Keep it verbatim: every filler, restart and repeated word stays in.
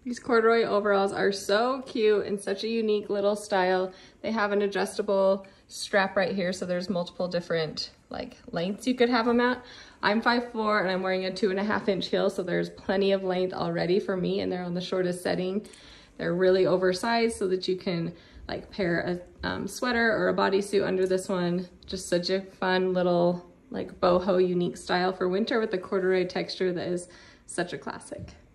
These corduroy overalls are so cute and such a unique little style. They have an adjustable strap right here, so there's multiple different like lengths you could have them at. I'm five foot four and I'm wearing a two and a half inch heel, so there's plenty of length already for me, and they're on the shortest setting. They're really oversized so that you can like pair a um, sweater or a bodysuit under this one. Just such a fun little like boho unique style for winter with the corduroy texture that is such a classic.